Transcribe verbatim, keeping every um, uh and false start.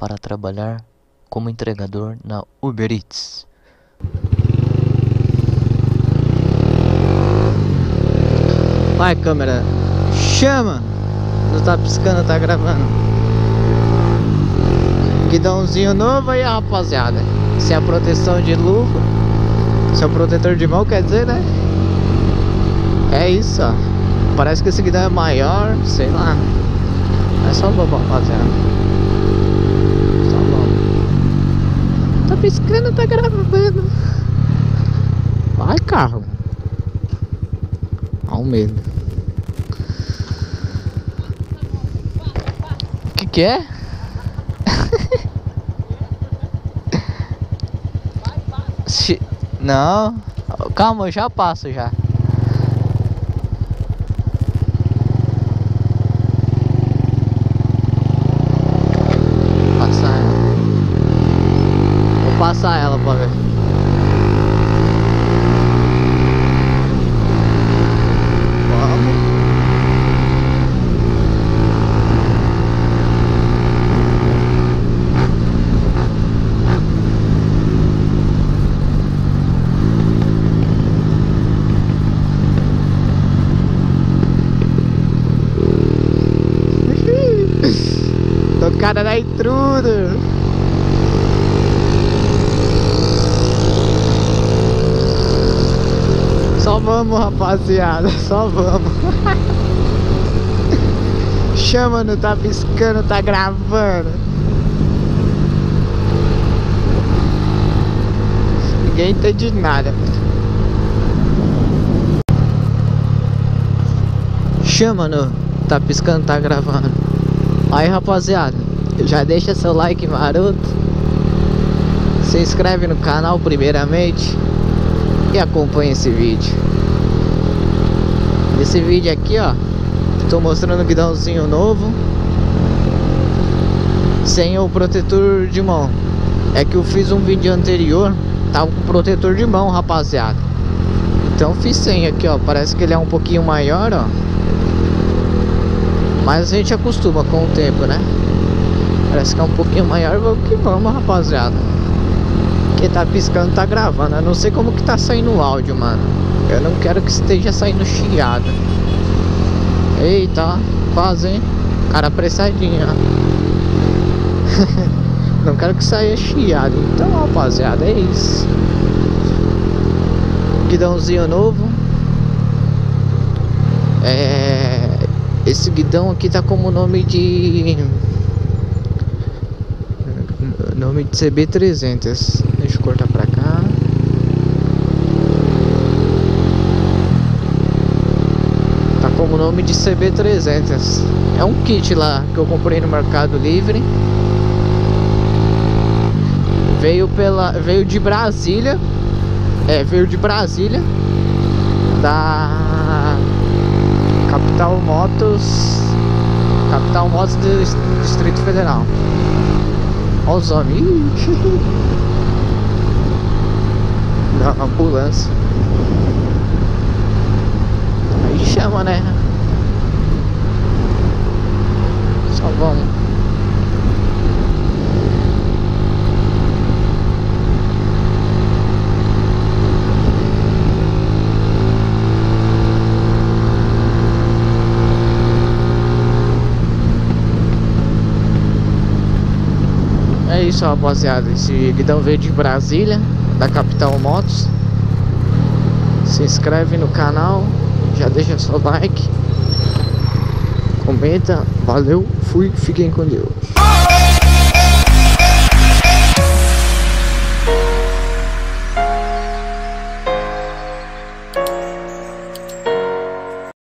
para trabalhar como entregador na Uber Eats. Vai, câmera, chama! Não tá piscando, tá gravando. Guidãozinho novo aí, rapaziada. Sem a proteção de luva, sem o protetor de mão, quer dizer, né? É isso, ó. Parece que esse guidão é maior, sei lá. É só bobo, rapaziada. Só bobo. Tá piscando, tá gravando. Vai, carro. Olha o medo. O que que é? Não, calma, eu já passo já. Passar ela. Vou passar ela pra ver. Vamos. Tocada na intruder. Só vamos, rapaziada, só vamos. Chama, não tá piscando, tá gravando. Ninguém entende nada. Chama, não tá piscando, tá gravando. Aí, rapaziada, já deixa seu like maroto, se inscreve no canal primeiramente e acompanha esse vídeo. Nesse vídeo aqui, ó, tô mostrando o guidãozinho novo sem o protetor de mão. É que eu fiz um vídeo anterior, tava com protetor de mão, rapaziada. Então fiz sem aqui, ó, parece que ele é um pouquinho maior, ó. Mas a gente acostuma com o tempo, né? Parece que é um pouquinho maior. Vamos que vamos, rapaziada. Quem tá piscando tá gravando. Eu não sei como que tá saindo o áudio, mano. Eu não quero que esteja saindo chiado. Eita, ó, quase, hein? Cara apressadinho, ó. Não quero que saia chiado. Então, rapaziada, é isso. Guidãozinho novo. É... Esse guidão aqui tá como nome de... Nome de C B trezentos. Deixa eu cortar pra cá. Tá como nome de C B trezentos. É um kit lá que eu comprei no Mercado Livre. Veio pela... Veio de Brasília. É, veio de Brasília. Da... Capital Motos. Capital Motos do Distrito Federal. Olha os homens. Da ambulância. Aí chama, né? Só vamos. É isso, rapaziada. Esse guidão veio de Brasília, da Capital Motos. Se inscreve no canal, já deixa seu like, comenta. Valeu, fui, fiquem com Deus.